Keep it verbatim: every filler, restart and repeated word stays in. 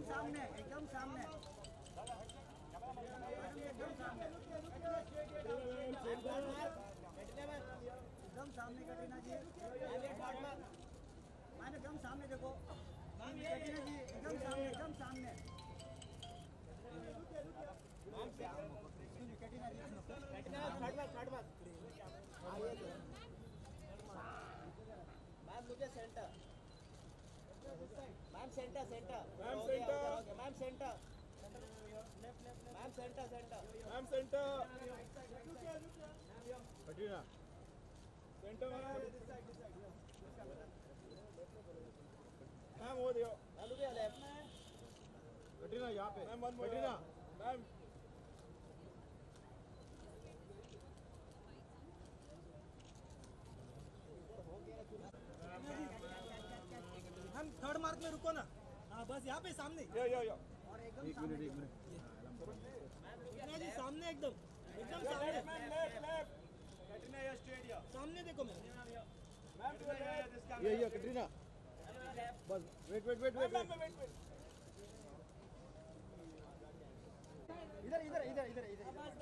सामने एकदम सामने एकदम सामने एकदम सामने कटरीना जी मैम एकदम सामने देखो कटरीना जी एकदम सामने एकदम सामने कटरीना जी मैम मुझे centre ma'am centre centre ma'am centre ma'am centre ma'am centre centre ma'am centre Katrina centre ma'am वो दियो मैम लुक लेफ्ट कटरीना यहाँ पे मैम कटरीना मैम हम थर्ड मार्क में रुको ना। हाँ बस यहाँ पे सामने यो यो यो और एकदम एक मिनट एक मिनट कटरीना जी सामने एकदम एकदम सामने लेफ्ट लेफ्ट लेफ्ट कटरीना या स्ट्रेट या सामने देखो मैं मैम ये ये कटरीना बस wait wait wait wait wait इधर इधर इधर इधर इधर